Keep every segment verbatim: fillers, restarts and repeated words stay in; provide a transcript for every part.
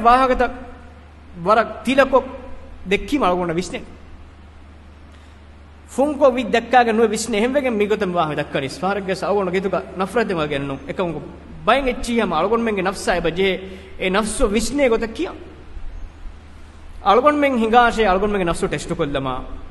ವಾಹಗತ ವರ ತಿಲಕೊ දෙක්කි මලගොන්න විශ්නේ ෆුන්කෝ වි දැක්කාග නුව විශ්නේ හැම්වෙගෙන් මිගොතම වාහ දක්කනි ස්පාරග්ගස අවගොන්න ගිතුක නෆරතම ගන්නු එකම බයෙන් එච්චියම අලගොන් මෙන්ගේ නෆ්සයි බජේ ඒ නෆ්සෝ විශ්නේ ගොත කිය අලගොන් මෙන් හිඟාෂේ අලගොන් මෙන්ගේ නෆ්සෝ ටෙස්ට් කොල්ලම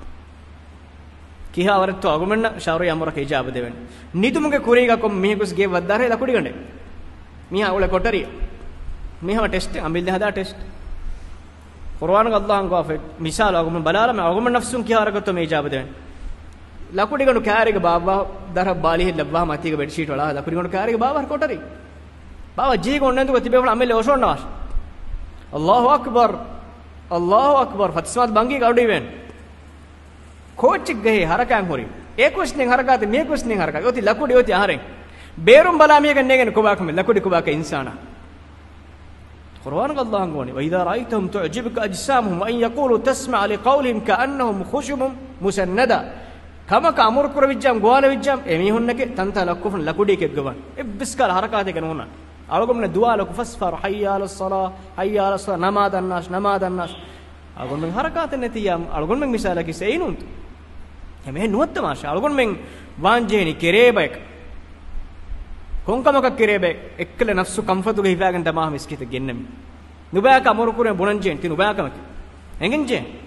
කිහා වරත්තු අගමන්න ශාරය යමරක ඉජාබ දෙවෙන් නිතුමුගේ කුරීග කොම් මිහකුස් ගේ වද්දාරේ ලකුඩි ගන්නේ මිහා ඔල කොටරිය මිහා ටෙස්ට් අම්බිල් දහදා ටෙස්ට් කුර්ආන ගල්ලාහන් ගාෆෙ මිසාල අගම බලාලම අගම නෆ්සුන් කිහාරකතු මේ ඉජාබ දෙවෙන් ලකුඩි ගණු කෑරිග බාබා දර බාලිහෙ ලබ්වා මතිග බෙඩ් ෂීට් වල ලකුඩි ගණු කෑරිග බාබා කොටරි බාබා ජී ගොන්නන්තු තිබෙවල අමෙල ඔෂොන්නවාස් අල්ලාහු අක්බර් අල්ලාහු අක්බර් ෆත්ස්මාත් බංගි ගෞඩි වෙන් ಕೋಚಿಗ್ ಗಹೆ ಹರಕಾಂ ಹೊರಿ ಏ ಕ್ವೆಶ್ಚನ್ ಹರಕಾತೆ ಮೇ ಕ್ವೆಶ್ಚನ್ ಹರಕಾತೆ ಒತಿ ಲಕುಡಿ ಒತಿ ಆಹರೆ ಬೇರುಂ ಬಲಾ ಮೇಗ ನೇಗನ ಕುಬಾಕಮ ಲಕುಡಿ ಕುಬಾಕ ಇನ್ಸಾನ ಕುರ್ಆನ್ ಅಲ್ಲಾಹ್ ಅಂಗೋನಿ ವೈದಾ ರಾಯಿತಹುಂ ತುಅಜಿಬುಕ ಅಜ್ಸಾಮುಹುಂ ವಅನ್ ಯಕೂಲು ತಸ್ಮಾ ಲಿಕೌಲಿಹಿಂ ಕಅನ್ನಹುಂ ಖುಶುಬುಂ ಮುಸನ್ನದ ಕಮಕ ಅಮರ್ ಕುರ ವಿಜ್ಜಾಂ ಗೋವಾನ ವಿಜ್ಜಾಂ ಎಮಿ ಹುನ್ನಕೆ ತಂತ ಲಕುಫನ್ ಲಕುಡಿ ಕೆ ಗವನ್ ಇಬ್ಬಿಸ್ಕಲ ಹರಕಾತೆ ಗನೋನ ಅಳಗೊಮ್ಮನೆ ದುಆ ಲಕು ಫಸ್ಫರ್ ಹಯ್ಯಾಲ ಸಲಾ ಹಯ್ಯಾಲ ಸಲಾ ನಮಾದ ಅನ್ನಾಸ್ ನಮಾದ ಅನ್ನಾಸ್ අලගොන් මෙන් හරකාත නැතියම් අලගොන් මෙන් මිසාලකි සේනුන්ත එමෙ නුවත්ත මාෂා අලගොන් මෙන් වාංජේනි කෙරේබෙක් කොංකමක කෙරේබෙක් එක්කල නෆ්සු කම්ෆතුගේ හිපාගෙන තමා මිස්කිත ගෙන්නමි නුබෑක අමරු කුරේ බුණන්ජෙන් ති නුබෑකම එංගෙන්ජේ